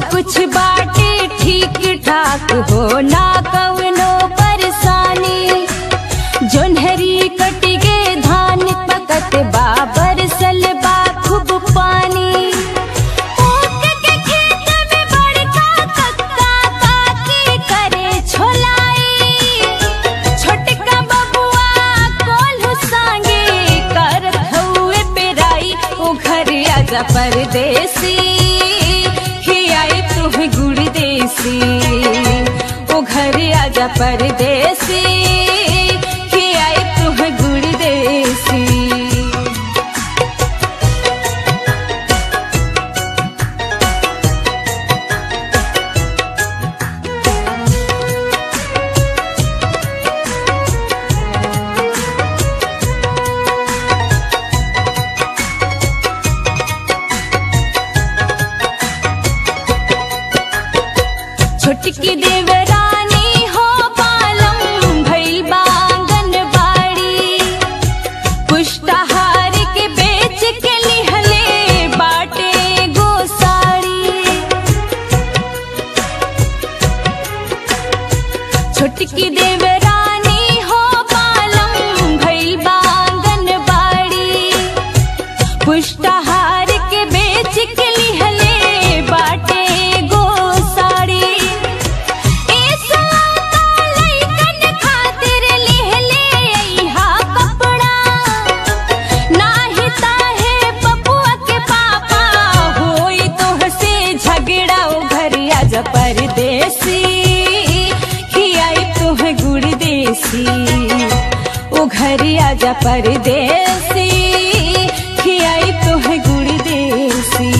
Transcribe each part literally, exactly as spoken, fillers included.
कुछ बाटे ठीक ठाक हो ना कवनो परेशानी। जोन्हरी कट गे धान पकत बा बरसल बा खूब पानी। ऊख के खेत में बड़का कक्का काकी करे छोलाई। छोटका बबुआ कोल्हू सांगे करत हउए पेराई। ओ घर आजा परदेसी खियाई तुम्हें गुड़ देसी। ओ घर आजा परदेसी खियाई तुम्हें गुड़ देसी। छोटकी देवरानी हो पालम भइल बांगन बाड़ी। पुष्टाहार के बेच के लिहले बाटे गोसाड़ी। छोटकी देवरानी हो पालम भइल बांगन बाड़ी। पुष्टाहार के बेच के लिहले बाटे परदेसी खियाई तुम्हें गुड़ देसी। ओ घर आजा परदेसी खियाई तुम्हें गुड़ देसी।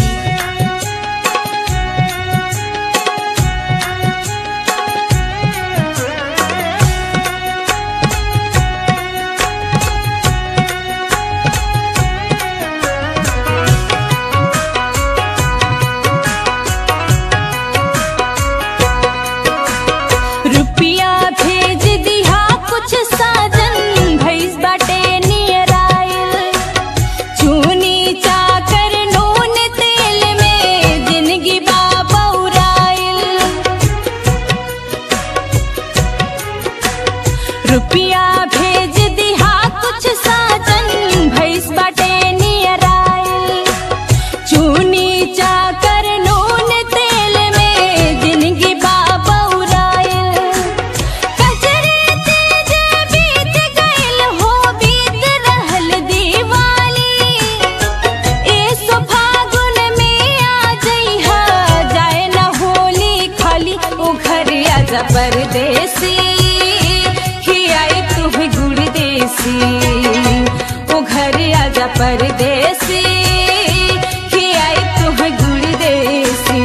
रुपिया भेज दिया कुछ साजन भैस बाटे नियर आयल। चूनी चाकर नून तेल में जिंदगी बाबा उड़ायल। रुपिया भेज दिया कुछ साजन भैस बाटे नियर आयल। चूनी चाकर नून तेल में जिंदगी बाबा उड़ायल। कजरे तेज बीत गइल हो बीत रहल दीवाली। एसो फागुन में आ जइहा जाए न होली खाली। ओ घर आजा परदेसी खियाई तुम्हें गुड़ देसी। ओ घर आजा परदेसी खियाई तुम्हें गुड़ देसी।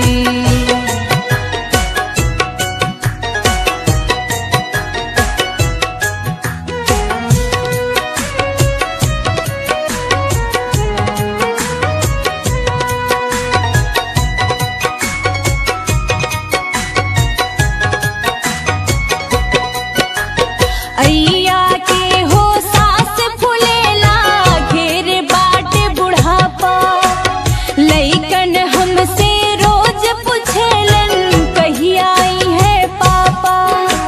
अइया के हो सास फुलेला घेर बाट बुढ़ापा। लइकन हमसे रोज पूछेलन कहिया आई है पापा।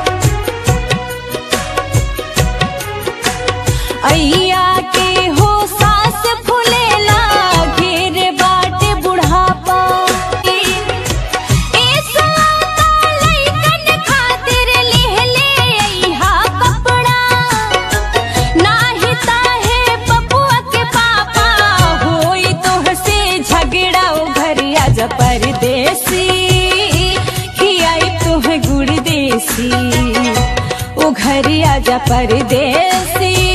अइया के हो सास फुलेला घेर बाट बुढ़ापा। परदेसी खियाई तुम्हें गुड़ देसी। ओ घर आजा परदेसी